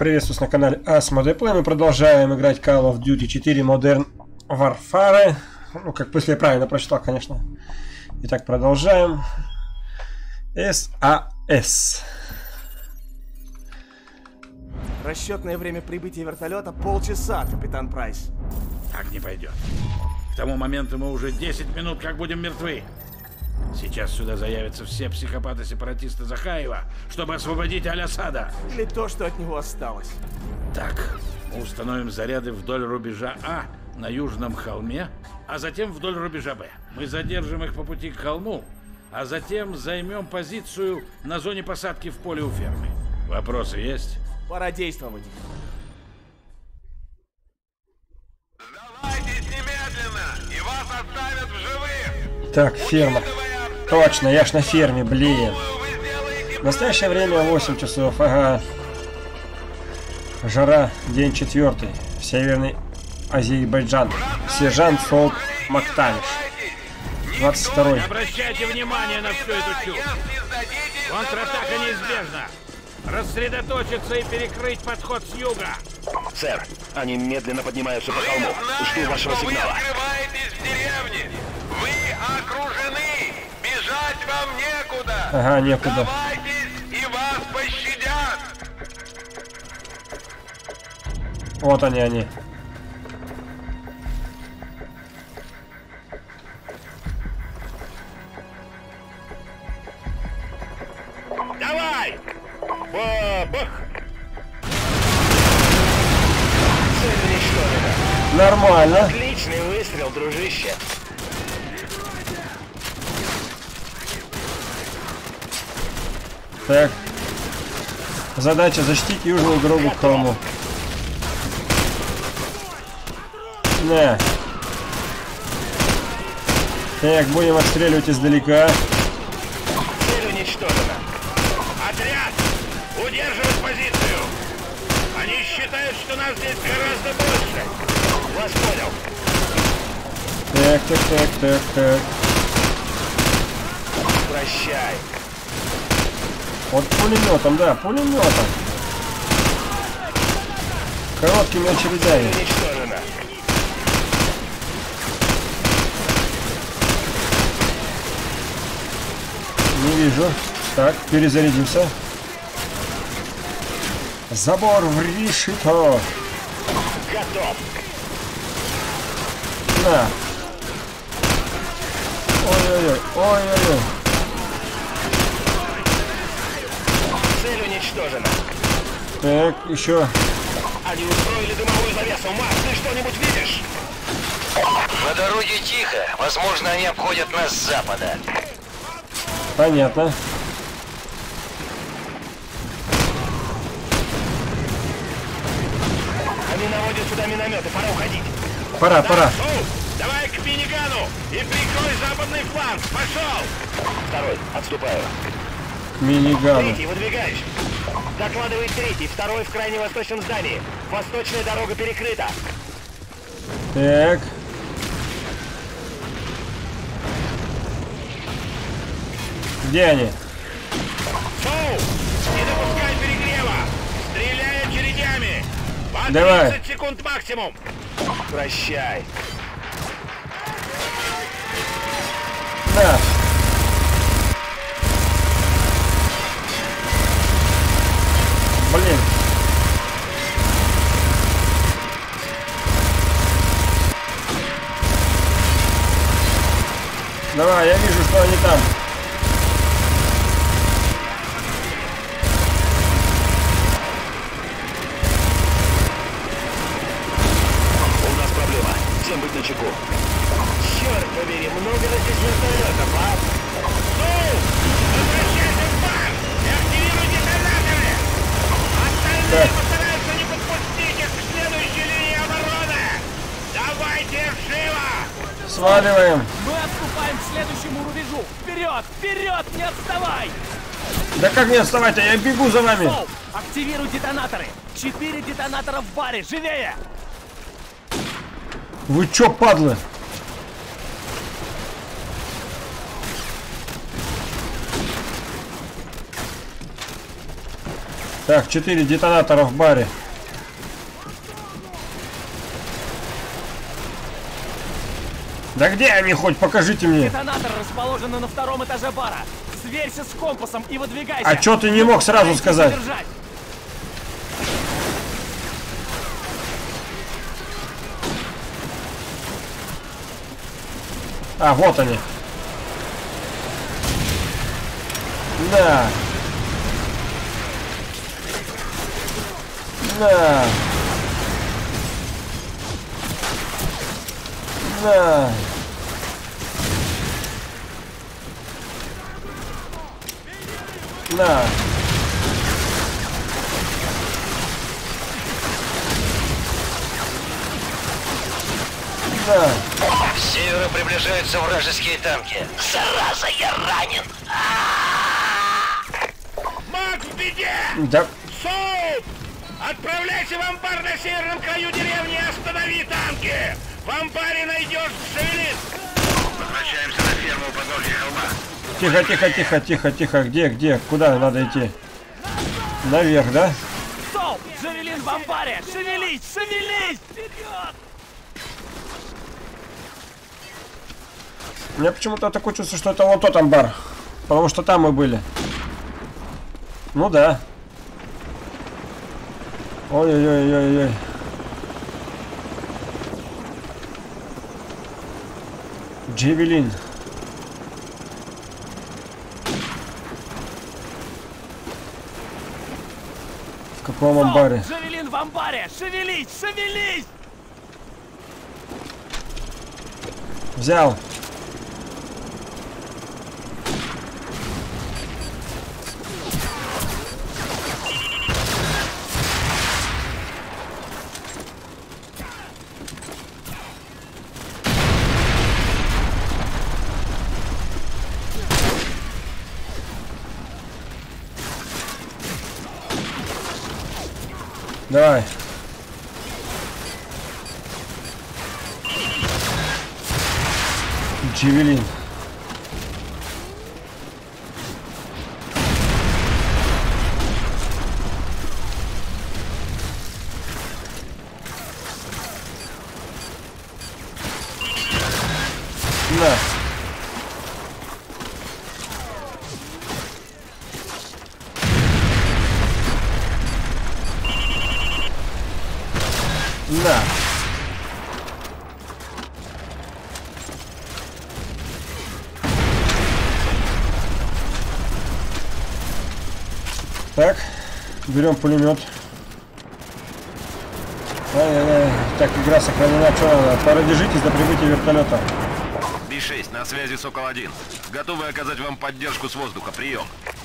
Приветствую на канале Asmodee. Мы продолжаем играть Call of Duty 4 Modern Warfare. Ну, как если я правильно прочитал, конечно. Итак, продолжаем. САС. Расчетное время прибытия вертолета полчаса, капитан Прайс. Так не пойдет. К тому моменту мы уже 10 минут как будем мертвы. Сейчас сюда заявятся все психопаты-сепаратисты Захаева, чтобы освободить Аль-Асада. Или то, что от него осталось. Так, мы установим заряды вдоль рубежа А на южном холме, а затем вдоль рубежа Б. Мы задержим их по пути к холму, а затем займем позицию на зоне посадки в поле у фермы. Вопросы есть? Пора действовать. Сдавайтесь немедленно, и вас оставят в живых. Так, ферма. Точно, я ж на ферме, блин. В настоящее время 8 часов, ага. Жара, день 4. Северный Азербайджан. Сержант Фолк Мактаниш. 22-й. Не обращайте внимания на всю эту чушь. Контратака неизбежна. Рассредоточиться и перекрыть подход с юга. Сэр, они медленно поднимаются по холму. Жду вашего сигнала. Вы скрываетесь в деревне. Вы окружены. Бежать вам некуда. Ага, некуда. Сдавайтесь, и вас пощадят. Вот они. Давай! Бах! Цель уничтожена. Нормально. Отличный выстрел, дружище. Так. Задача защитить южную дорогу к холму. На. Так, будем отстреливать издалека. Цель уничтожена. Отряд! Удерживать позицию! Они считают, что нас здесь гораздо больше. Вас понял. Так. Прощай. Вот пулеметом, да, пулеметом. Короткими Цель очередями. уничтожена. Не вижу. Так, перезарядимся. Забор в решето. Готов. На. Ой-ой-ой. Цель уничтожена. Так, еще. Они устроили дымовую завесу. Макс, ты что-нибудь видишь? На дороге тихо. Возможно, они обходят нас с запада. Понятно. Они наводят сюда минометы. Пора уходить. Пора. Оу, давай к минигану и прикрой западный фланг. Пошел! Второй. Отступаю. Миниган. Третий, выдвигаюсь. Докладывает третий. Второй в крайне восточном здании. Восточная дорога перекрыта. Так. Где они? Соу, не допускай перегрева. Стреляй очередями. По Давай. 30 секунд максимум. Прощай. Да. Блин. Давай, я вижу, что они там. У нас проблема. Всем быть начеку. Черт побери, много ли здесь вертолетов, а? Соу, возвращайся в бар и активируй детонаторы. Остальные Так. постараются не подпустить их к следующей линии обороны. Давайте живо! Сваливаем. Мы отступаем к следующему рубежу. Вперед, не отставай! Да как не отставать-то? Я бегу за вами. Соу, активируй детонаторы. 4 детонатора в баре, живее! Вы чё, падлы? Так, 4 детонатора в баре. Да где они хоть? Покажите мне. Детонатор расположен на втором этаже бара. Сверься с компасом и выдвигайся. А чё ты не мог сразу сказать? Держать. А, вот они. Да. Да. Да. Да. Да. С севера приближаются вражеские танки. Зараза, я ранен! Макс в беде! Да. Соуп! Отправляйся в амбар на северном краю деревни и останови танки! В амбаре найдешь шевелит! Возвращаемся на ферму у подножья холма. Тихо, тихо, тихо, тихо, тихо. Где? Куда надо идти? Наверх, да? Стоп! Джавелин в амбаре! Шевелись! Шевелись! Вперед! У меня почему-то такое чувство, что это вот тот амбар. Потому что там мы были. Ну да. Ой-ой-ой-ой-ой. Джавелин. В каком амбаре? Джавелин в амбаре! Шевелись! Шевелись! Взял. Давай. Джавелин. На. На. Так, берем пулемет. Ай-яй-яй. Так, игра сохранена. Что надо? Продержитесь до прибытия вертолета. Би-6, на связи Сокол-1. Готовы оказать вам поддержку с воздуха. Прием.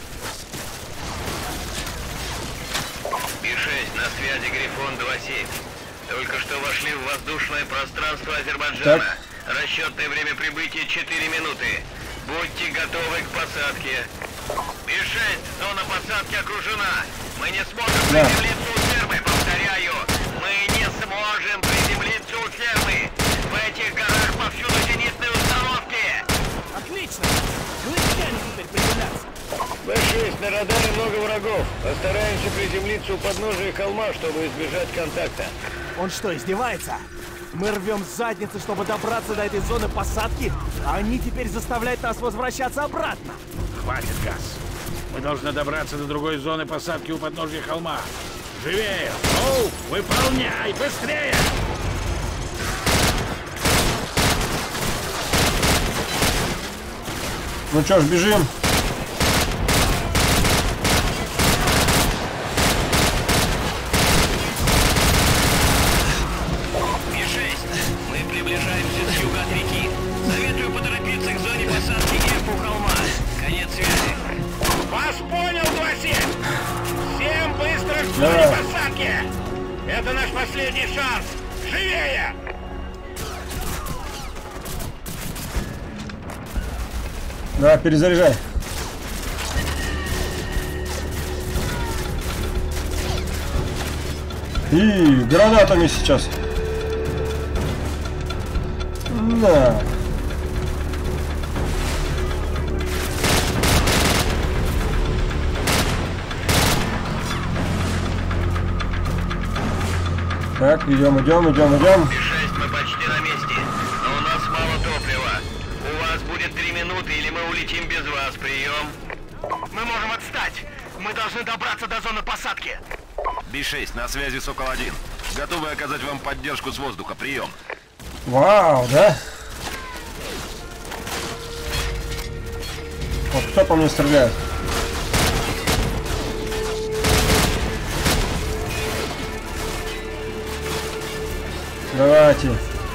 Би-6, на связи Грифон 2-7. Только что вошли в воздушное пространство Азербайджана. Так. Расчетное время прибытия 4 минуты. Будьте готовы к посадке. Би-6, зона посадки окружена. Мы не сможем приземлиться у фермы. Повторяю, мы не сможем приземлиться у фермы. В этих горах повсюду зенитные установки. Отлично! Лучане теперь приземляться. Б-6, на радаре много врагов. Постараемся приземлиться у подножия холма, чтобы избежать контакта. Он что, издевается? Мы рвем задницы, чтобы добраться до этой зоны посадки, а они теперь заставляют нас возвращаться обратно. Хватит, Газ. Мы должны добраться до другой зоны посадки у подножья холма. Живее! Оу, выполняй! Быстрее! Ну чё ж, бежим. Би-6, мы приближаемся с юга от реки. Советую поторопиться к зоне посадки F у холма. Конец связи. Вас понял, 2-7! Всем быстро к зоне посадки! Это наш последний шанс! Живее! Давай, перезаряжай. И гранатами сейчас. Да. Так, идем. Би-6, мы почти на месте, но у нас мало топлива. У вас будет 3 минуты, или мы улетим без вас. Прием. Мы можем отстать. Мы должны добраться до зоны посадки. Би-6, на связи Сокол-1. Готовы оказать вам поддержку с воздуха. Прием. Вау, да? Вот кто по мне стреляет? Давайте.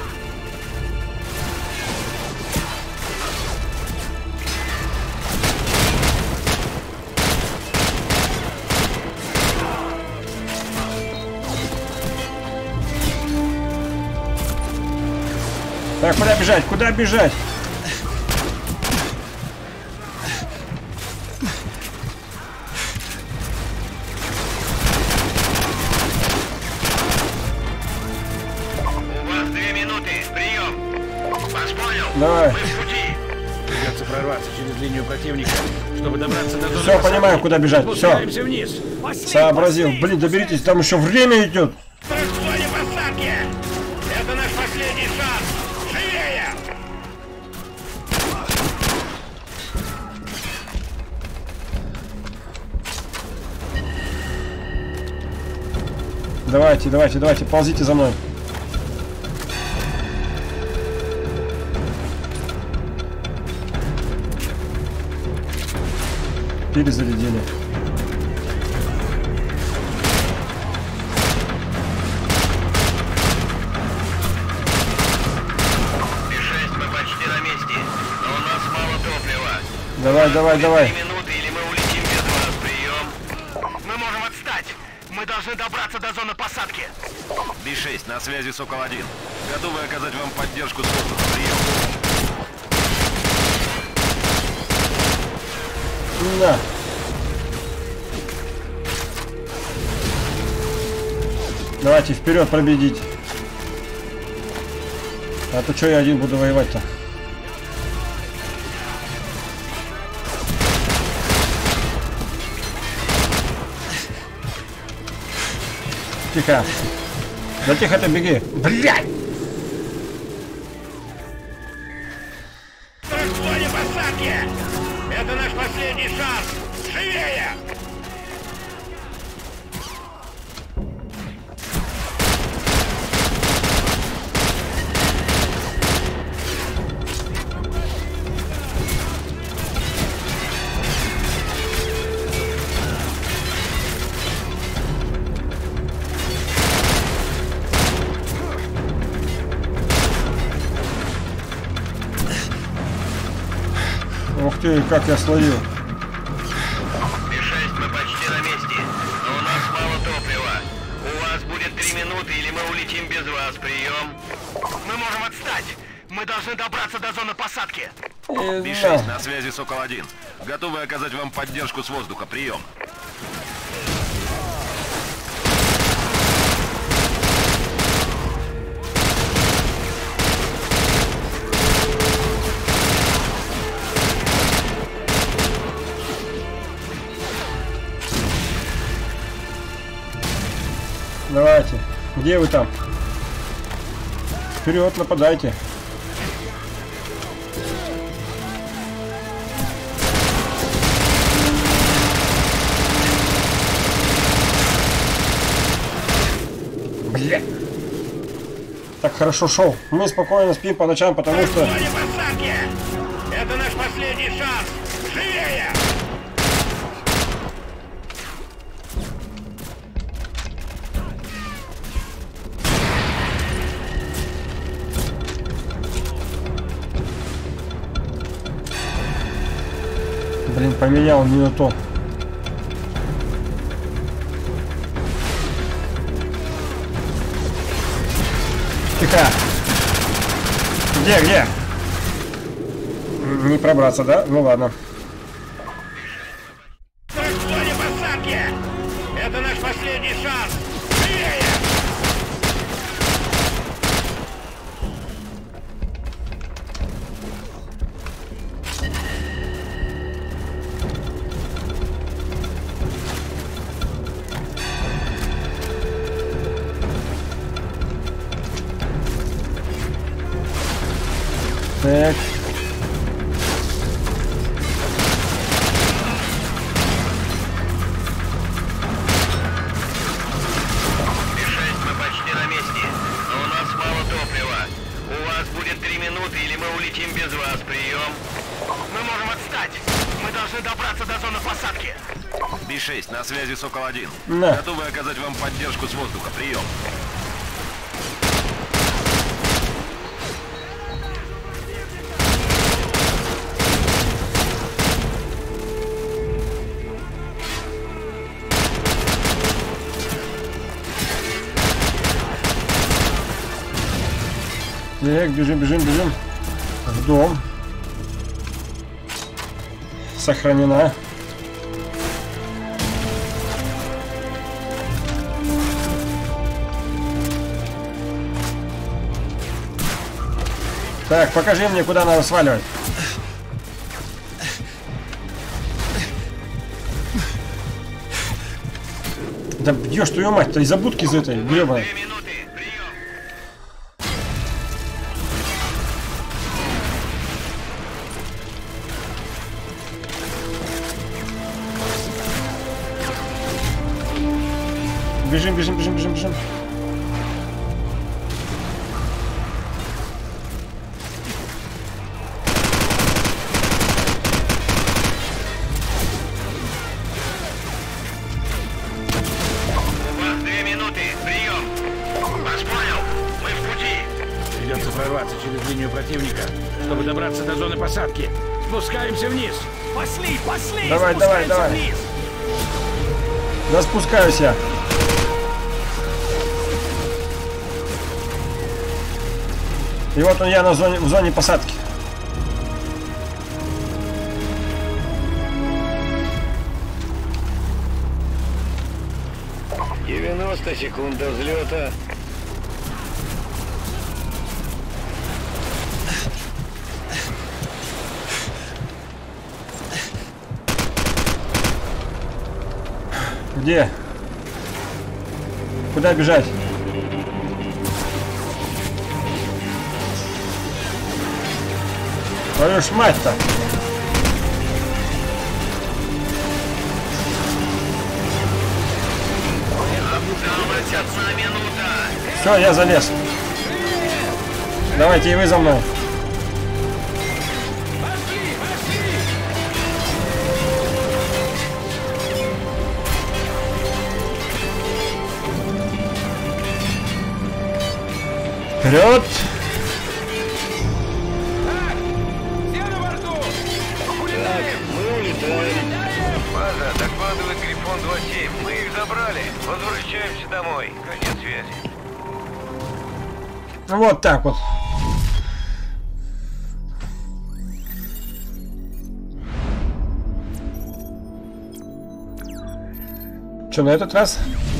Так, куда бежать? Куда бежать? У вас 2 минуты. Прием. Вас понял. Давай. Мы в пути. Придется прорваться через линию противника, чтобы добраться до зоны Все, посадки. понимаю, куда бежать. Все. Спускаемся вниз. Сообразил. Блин, доберитесь, там еще время идет. В зоне посадки! Это наш последний шанс! Живее! Давайте, ползите за мной. Перезарядили. Би-6, мы почти на месте, но у нас мало топлива. Давай. 3 минуты, или мы улетим без вас. Прием. Мы можем отстать. Мы должны добраться до зоны посадки. Би-6, на связи Сокол-1. Готовы оказать вам поддержку с воздуха. Прием. Да. Давайте вперед победить. А то что я один буду воевать-то? Тихо. Да тихо ты беги. Блядь! В зоне посадки! Это наш последний шанс! Живее! Ух ты, как я словил. Би-6, мы почти на месте, но у нас мало топлива. У вас будет 3 минуты, или мы улетим без вас. Прием. Мы можем отстать. Мы должны добраться до зоны посадки. Би-6, на связи Сокол-1. Готовы оказать вам поддержку с воздуха. Прием. Давайте. Где вы там? Вперед, нападайте. Бля. Так хорошо шел. Мы спокойно спим по ночам, потому что... В зоне посадки! Это наш последний шанс! Живее! Блин, поменял не на то. Тихо. Где? Не пробраться, да? Ну ладно. В зоне посадки! Это наш последний шанс! Живее! Так. Мы почти на месте, но у нас мало топлива. У вас будет 3 минуты, или мы улетим без вас. Прием. Мы можем отстать. Мы должны добраться до зоны посадки. Би-6, на связи Сокол-1. Да. Готовы оказать вам поддержку с воздуха. Прием. Так, бежим, бежим, бежим. В дом. Сохранена. Так, покажи мне, куда надо сваливать. Да бьешь твою мать-то из-за будки из этой гребаной. 2 минуты. Прием. Бежим, бежим, бежим, бежим, бежим. У вас 2 минуты. Прием. Вас понял. Мы в пути. Придется прорваться через линию противника, чтобы добраться до зоны посадки. Спускаемся вниз. Пошли, пошли! Давай, давай, спускаемся давай. вниз. Да спускаюсь я. И вот он я на зоне, в зоне посадки. — 90 секунд до взлета. Где? Куда бежать? Твою ж мать-то! Осталась 1 минута. Все, я залез. Давайте и вы за мной. Вперед! Так, мы улетаем. База, докладывает Грифон 2-7. Мы их забрали. Возвращаемся домой. Конец связи. Вот так вот. Что, на этот раз?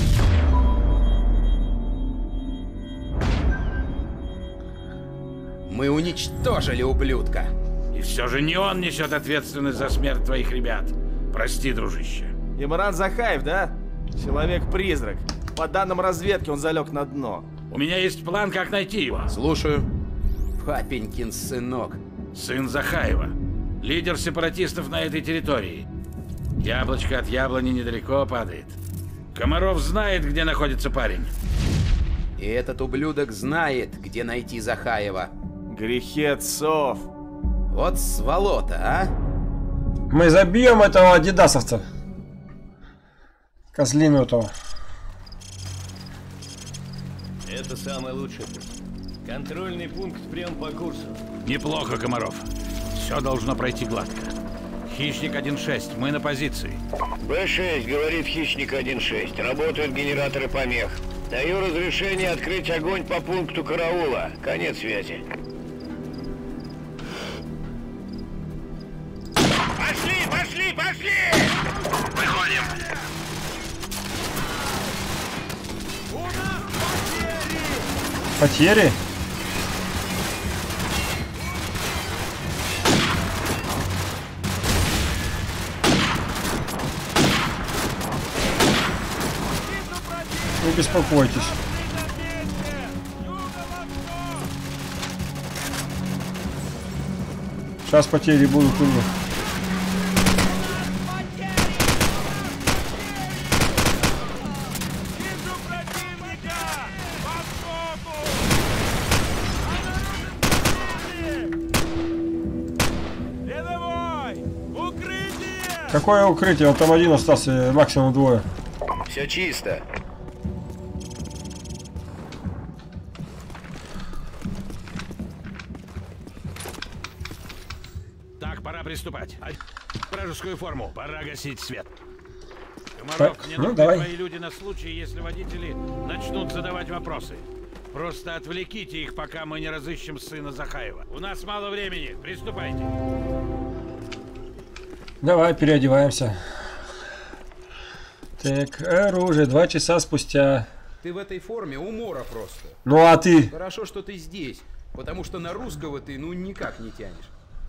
Мы уничтожили ублюдка. И все же не он несет ответственность за смерть твоих ребят. Прости, дружище. Имран Захаев, да? Человек-призрак. По данным разведки, он залег на дно. У меня есть план, как найти его. Слушаю. Папенькин сынок. Сын Захаева. Лидер сепаратистов на этой территории. Яблочко от яблони недалеко падает. Комаров знает, где находится парень. И этот ублюдок знает, где найти Захаева. Грехи отцов. Вот сволота, а? Мы забьем этого адидасовца. Козлину этого. Это самый лучший путь. Контрольный пункт прям по курсу. Неплохо, Комаров. Все должно пройти гладко. Хищник 1-6, мы на позиции. Б-6, говорит Хищник 1-6. Работают генераторы помех. Даю разрешение открыть огонь по пункту караула. Конец связи. Пошли, пошли, пошли! Выходим. Потери? Не беспокойтесь. Сейчас потери будут у них. Какое укрытие? Он там один остался, максимум двое. Все чисто. Так, пора приступать. Вражескую форму. Пора гасить свет. Комаров, мне нужны твои люди на случай, если водители начнут задавать вопросы. Просто отвлеките их, пока мы не разыщем сына Захаева. У нас мало времени. Приступайте. Давай, переодеваемся. Так, оружие. 2 часа спустя. Ты в этой форме умора просто. Ну а ты? Хорошо, что ты здесь, потому что на русского ты ну никак не тянешь.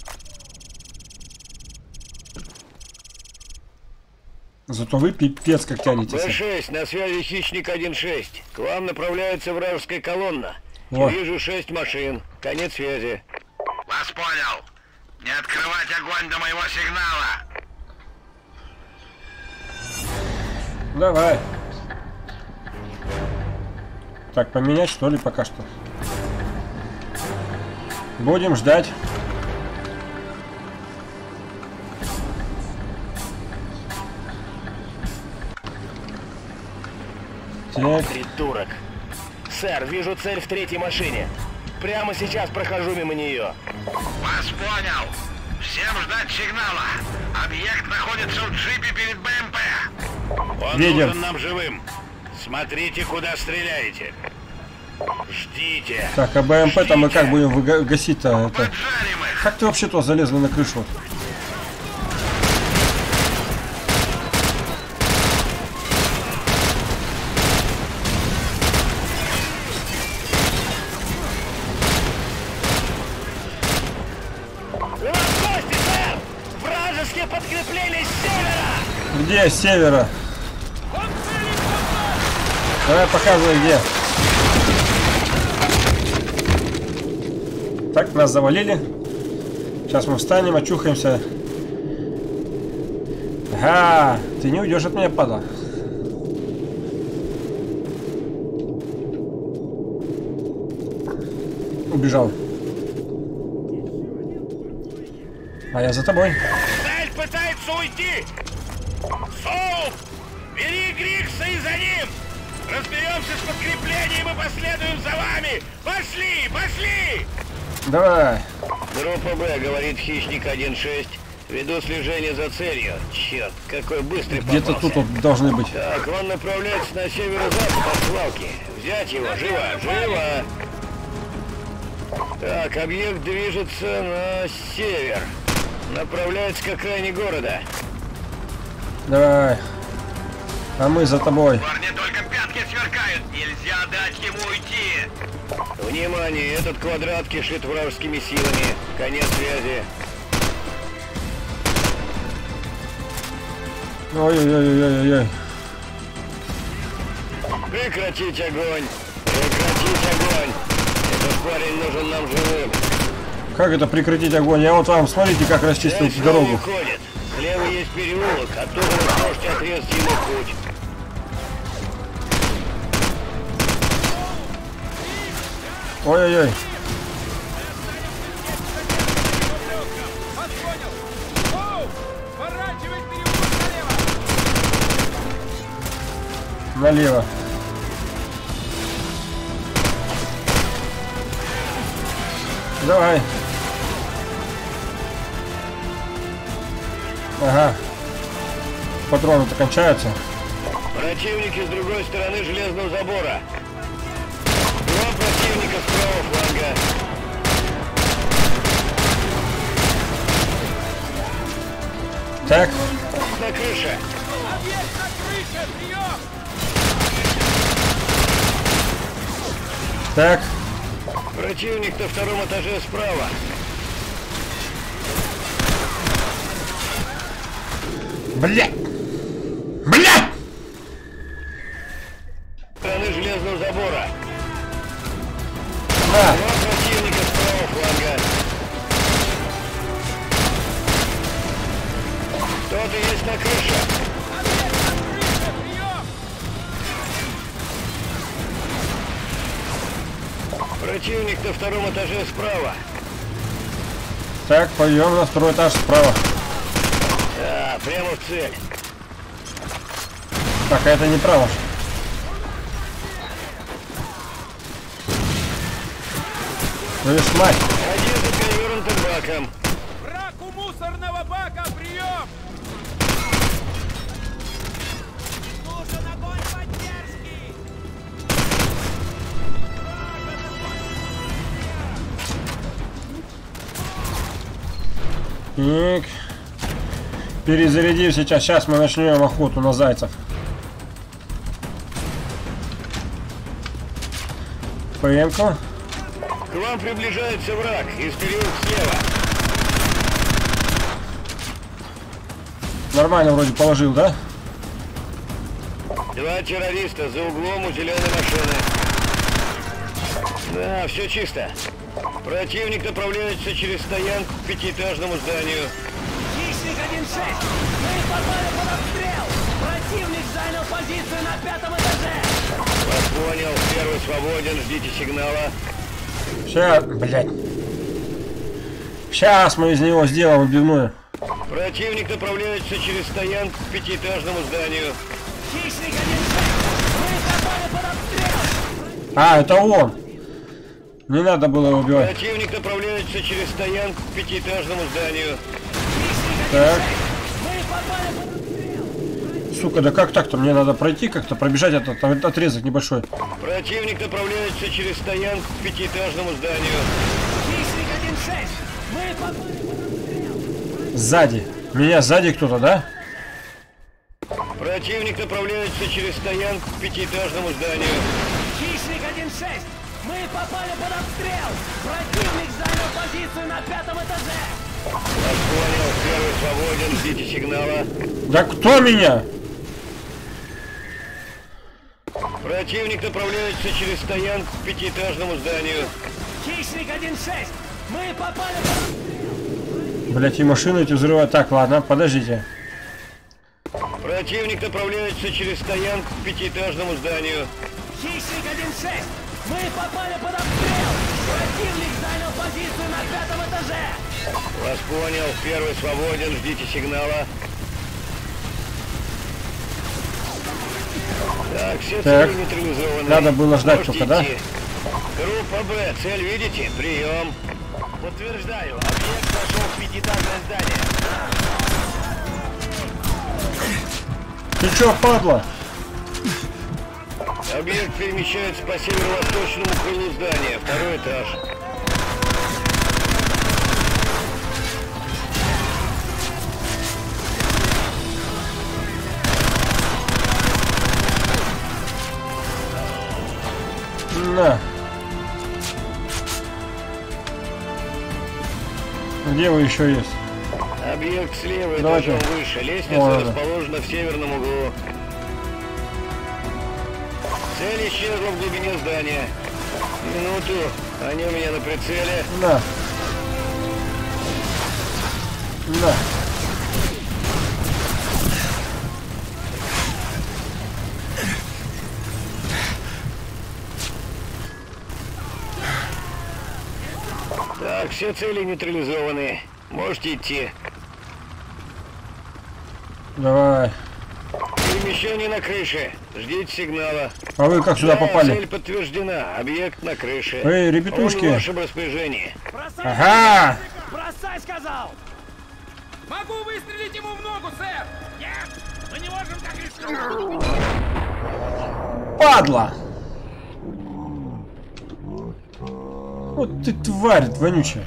Зато вы пипец как тянетесь. Б6, на связи Хищник 1-6. К вам направляется вражеская колонна. О. Вижу 6 машин. Конец связи. Вас понял. Не открывать огонь до моего сигнала. Давай. Так, поменять что ли пока что? Будем ждать. Так. Придурок. Сэр, вижу цель в 3-й машине. Прямо сейчас прохожу мимо нее. Вас понял. Всем ждать сигнала. Объект находится в джипе перед БМП. Он Видим. нужен нам живым. Смотрите, куда стреляете. Ждите. Так, а БМП-то мы как будем гасить-то? Это... Поджарим их. Как ты вообще-то залезла на крышу? Подкрепление с севера! Где с севера? Давай показывай где. Так, нас завалили. Сейчас мы встанем, очухаемся. Ага, ты не уйдешь от меня, падла. Убежал. А я за тобой. Пытается уйти! Соуп! Бери Грикса и за ним! Разберемся с подкреплением и последуем за вами! Пошли! Пошли! Давай! Группа Б, говорит Хищник 1-6. Веду слежение за целью. Черт, какой быстрый попался. Где-то тут вот должны быть. Так, он направляется на северо-запад от свалки. Взять его! Живо! Живо! Так, объект движется на север. Направляется к окраине города. Давай. А мы за тобой. Парни, только пятки сверкают. Нельзя дать ему уйти. Внимание, этот квадрат кишит вражескими силами. Конец связи. Ой-ой-ой-ой-ой. Прекратить огонь. Прекратить огонь. Этот парень нужен нам живым. Как это прекратить огонь? Я вот вам, смотрите, как расчистил дорогу. Уходит. Слева есть переулок, оттуда вы сможете отрезать ему путь. Ой-ой-ой. Налево. Давай. Ага. Патроны-то кончаются. Противники с другой стороны железного забора. 2 противника с правого фланга. Так. На крыше. Объект на крыше! Прием! Так. Противник на 2-м этаже справа. Бля! Бля! Стороны железного забора. На. 2 противника с правого фланга. Кто-то есть на крыше. Противник на втором этаже справа. Так, пойдем на второй этаж справа. Да, прямо в цель. Так, а это неправо. Видишь, мать. Один за перевернутым баком. Враг у мусорного бака, прием! Нужен огонь поддержки! Так. Перезарядим сейчас. Сейчас мы начнем охоту на зайцев. ПМ-ку. К вам приближается враг из переулка слева. Нормально вроде положил, да? Два террориста за углом у зеленой машины. Да, все чисто. Противник направляется через стоянку к пятиэтажному зданию. Хищник 1-6! Мы попали под обстрел! Противник занял позицию на 5-м этаже! Вас понял, первый свободен, ждите сигнала. Сейчас, блядь. Сейчас мы из него сделаем убивную. Противник направляется через стоянку к пятиэтажному зданию. Хищник 1-6! Мы попали под обстрел! А, это он. Не надо было его убивать. Противник направляется через стоянку к пятиэтажному зданию. Так. Мы попали под обстрел! Сука, да как так-то? Мне надо пройти как-то, пробежать этот отрезок небольшой. Противник направляется через стоянку к пятиэтажному зданию. Хищник 1-6! Мы попали под обстрел! Сзади. Меня сзади кто-то, да? Противник направляется через стоянку к пятиэтажному зданию. Хищник 1-6! Мы попали под обстрел! Противник занял позицию на 5-м этаже! Вас понял, первый свободен, ждите сигнала. Да кто меня? Противник направляется через стоянку к пятиэтажному зданию. Хищник 1-6! Мы попали под обстрел! Блять, и машины эти взрывают. Так, ладно, подождите. Противник направляется через стоянку к пятиэтажному зданию. Хищник 1-6! Мы попали под обстрел! Противник занял позицию на 5-м этаже! Вас понял, первый свободен, ждите сигнала. Так, все Так. цели нейтрализованы. Надо было ждать Можете только, да? идти. Группа Б, цель видите? Прием. Подтверждаю, объект вошел в пятиэтажное здание. Ты чё, падла? Объект перемещается по северо-восточному крылу здания, второй этаж. На. Где вы еще есть? Объект слева, Давайте. этажом выше. Лестница О, ладно. расположена в северном углу. Цель исчезла в глубине здания. Минуту, они у меня на прицеле. На. На. Так, все цели нейтрализованы. Можете идти. Давай. Перемещение на крыше. Ждите сигнала. А вы как сюда Да, попали? цель подтверждена. Объект на крыше. Эй, ребятушки. Он в вашем распоряжении. Бросай! Ага! Бросай, сказал! Могу выстрелить ему в ногу, сэр! Нет! Мы не можем так рисковать! Падла! Вот ты тварь вонючая.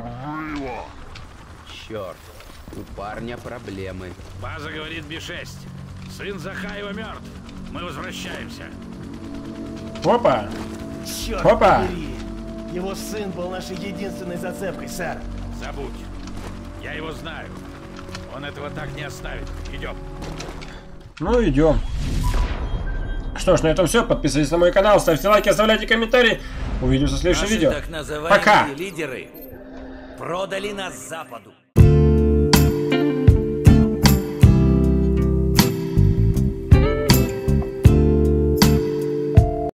Черт, у парня проблемы. База говорит Б6. Сын Захаева мертв. Мы возвращаемся. Опа! Черт Опа! побери! Его сын был нашей единственной зацепкой, сэр. Забудь. Я его знаю. Он этого так не оставит. Идем. Ну, идем. Что ж, на этом все. Подписывайтесь на мой канал, ставьте лайки, оставляйте комментарии. Увидимся в следующем видео. Так называемые Пока! лидеры продали нас Западу.